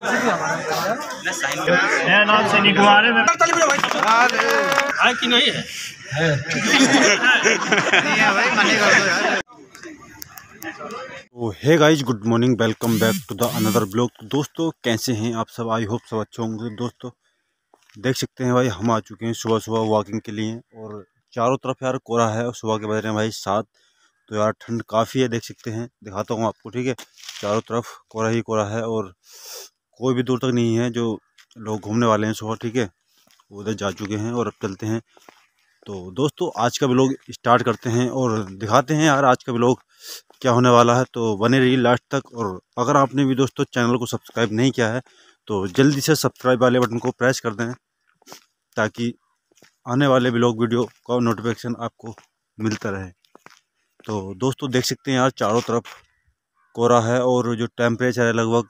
नाम से निकलवाने में कि नहीं है भाई मनी कर दो यार। तो hey guys, good morning, welcome back to the another blog. तो दोस्तों कैसे हैं आप सब? आई होप सब अच्छे होंगे। दोस्तों देख सकते हैं भाई, हम आ चुके हैं सुबह सुबह वॉकिंग के लिए और चारों तरफ यार कोहरा है और सुबह के बज रहे हैं भाई 7। तो यार ठंड काफ़ी है, देख सकते हैं, दिखाता हूँ आपको, ठीक है। चारों तरफ कोहरा ही कोहरा है और कोई भी दूर तक नहीं है। जो लोग घूमने वाले हैं सुबह, ठीक है, वो उधर जा चुके हैं और अब चलते हैं। तो दोस्तों आज का व्लॉग स्टार्ट करते हैं और दिखाते हैं यार आज का व्लॉग क्या होने वाला है। तो बने रहिए लास्ट तक। और अगर आपने भी दोस्तों चैनल को सब्सक्राइब नहीं किया है तो जल्दी से सब्सक्राइब वाले बटन को प्रेस कर दें ताकि आने वाले व्लॉग वीडियो का नोटिफिकेशन आपको मिलता रहे। तो दोस्तों देख सकते हैं यार चारों तरफ कोहरा है और जो टेम्परेचर है लगभग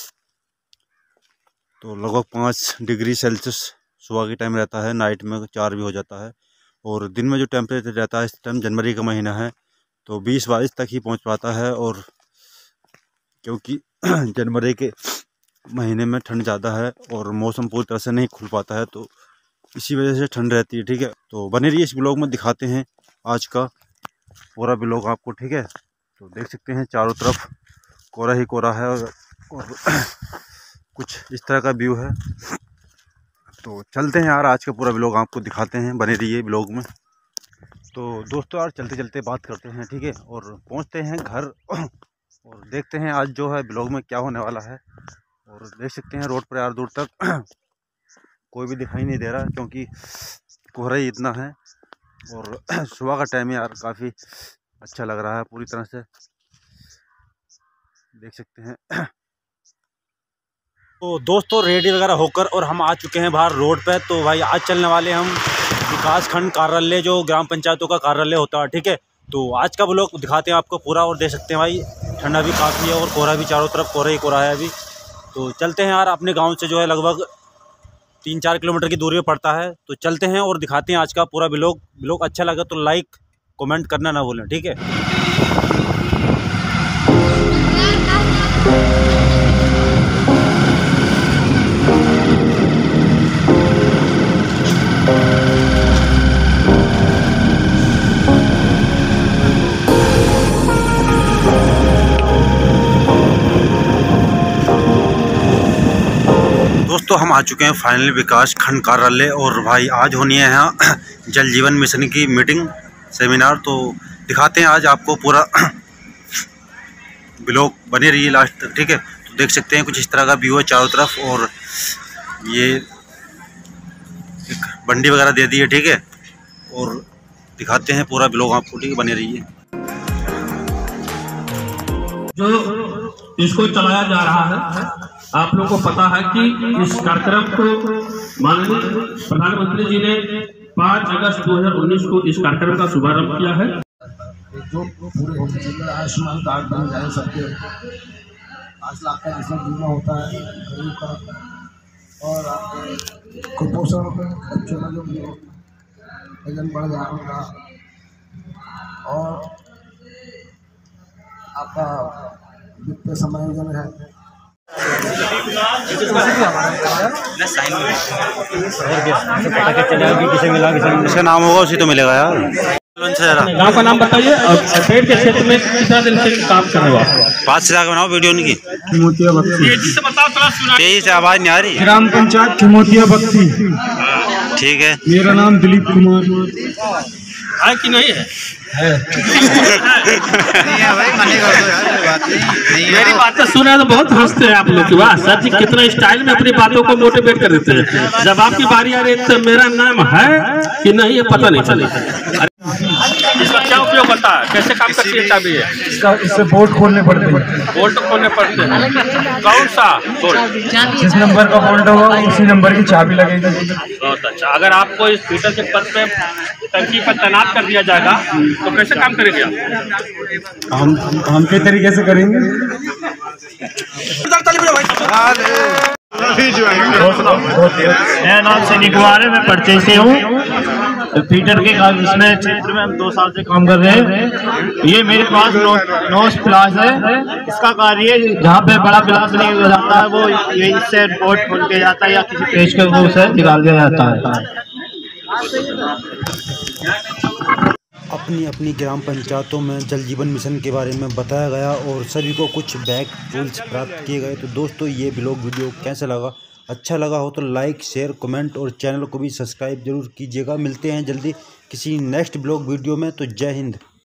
5 डिग्री सेल्सियस सुबह के टाइम रहता है, नाइट में 4 भी हो जाता है। और दिन में जो टेम्परेचर रहता है इस टाइम जनवरी का महीना है तो 20-22 तक ही पहुंच पाता है। और क्योंकि जनवरी के महीने में ठंड ज़्यादा है और मौसम पूरी तरह से नहीं खुल पाता है तो इसी वजह से ठंड रहती है, ठीक है। तो बने रहिए, इस ब्लॉग में दिखाते हैं आज का पूरा ब्लॉग आपको, ठीक है। तो देख सकते हैं चारों तरफ कोहरा ही कोहरा है और कुछ इस तरह का व्यू है। तो चलते हैं यार आज का पूरा ब्लॉग आपको दिखाते हैं, बने रहिए ब्लॉग में। तो दोस्तों यार चलते चलते बात करते हैं, ठीक है, और पहुंचते हैं घर और देखते हैं आज जो है ब्लॉग में क्या होने वाला है। और देख सकते हैं रोड पर यार दूर तक कोई भी दिखाई नहीं दे रहा है क्योंकि कोहरा ही इतना है। और सुबह का टाइम यार काफ़ी अच्छा लग रहा है, पूरी तरह से देख सकते हैं। तो दोस्तों रेडी वगैरह होकर और हम आ चुके हैं बाहर रोड पे। तो भाई आज चलने वाले हम विकास खंड कार्यालय, जो ग्राम पंचायतों का कार्यालय होता है, ठीक है। तो आज का ब्लॉग दिखाते हैं आपको पूरा। और देख सकते हैं भाई ठंडा भी काफ़ी है और कोहरा भी, चारों तरफ कोहरा ही कोहरा है अभी। तो चलते हैं यार, अपने गाँव से जो है लगभग 3-4 किलोमीटर की दूरी पर पड़ता है। तो चलते हैं और दिखाते हैं आज का पूरा ब्लॉग अच्छा लगा तो लाइक कमेंट करना ना भूलें, ठीक है। दोस्तों हम आ चुके हैं फाइनली विकास खंड कार्यालय और भाई आज होनी है यहाँ जल जीवन मिशन की मीटिंग सेमिनार। तो दिखाते हैं आज आपको पूरा ब्लॉग, बने रहिए लास्ट तक, ठीक है। तो देख सकते हैं कुछ इस तरह का व्यू है चारों तरफ और ये एक बंडी वगैरह दे दी है, ठीक है। और दिखाते हैं पूरा ब्लॉग आपको, ठीक है, बने रहिए। जो इसको चलाया जा रहा है, आप लोगों को पता है कि इस कार्यक्रम को माननीय प्रधानमंत्री जी ने 5 अगस्त 2019 को इस कार्यक्रम का शुभारंभ किया है। जो पूरे होते चले आयुष्मान कार्ड बन जाए सबके, 5 लाख का जिसमें बीमा होता है गरीब का, और कुपोषण बच्चों का जो वजन बढ़ जाएगा और आपका वित्तीय समायोजन है। इसका नाम होगा उसी तो मिलेगा यार। गाँव का नाम बताइए और पेड़ के क्षेत्र में कितना दिन से काम कर रहे हो आप? 5 से जाकर बनाओ वीडियो उनकी, तेजी से आवाज़ नहीं आ रही। ग्राम पंचायत खिमोतिया बक्सी, ठीक है। मेरा नाम दिलीप कुमार है कि नहीं है नहीं है भाई, मनी कर दो यार, बात नहीं है। मेरी बातें सुने तो बहुत हंसते हैं आप लोग की। वाह सर जी, कितना स्टाइल में अपनी बातों को मोटिवेट कर देते हैं। जब आपकी बारी आ रही है तो मेरा नाम है कि नहीं ये पता नहीं चलेगा। इसका क्या उपयोग होता है, कैसे काम करती है चाबी है? इससे बोल्ट खोलने पड़ते हैं। बोल्ट खोलने पड़ते हैं। कौन सा बोल्ट? जिस नंबर का बोल्ट होगा उसी नंबर की चाबी लगेगी। बहुत अच्छा। अगर आपको इस फीटर के पद पे टंकी पर तैनात कर दिया जाएगा तो कैसे काम करेंगे आप? हम के तरीके से करेंगे। मेरा नाम सनी कुमार है, मैं परचेज से हूँ। फीडर के इसमें क्षेत्र में हम 2 साल से काम कर रहे हैं। ये मेरे पास नोस प्लास है। इसका कार्य जहाँ पे बड़ा प्लास नहीं हो जाता है वो ये इससे बोर्ड खोल के जाता है या किसी पेज के वो उसे निकाल दिया जाता है। अपनी अपनी ग्राम पंचायतों में जल जीवन मिशन के बारे में बताया गया और सभी को कुछ बैक रूल्स प्राप्त किए गए। तो दोस्तों ये ब्लॉग वीडियो कैसा लगा? अच्छा लगा हो तो लाइक, शेयर, कमेंट और चैनल को भी सब्सक्राइब जरूर कीजिएगा। मिलते हैं जल्दी किसी नेक्स्ट ब्लॉग वीडियो में। तो जय हिंद।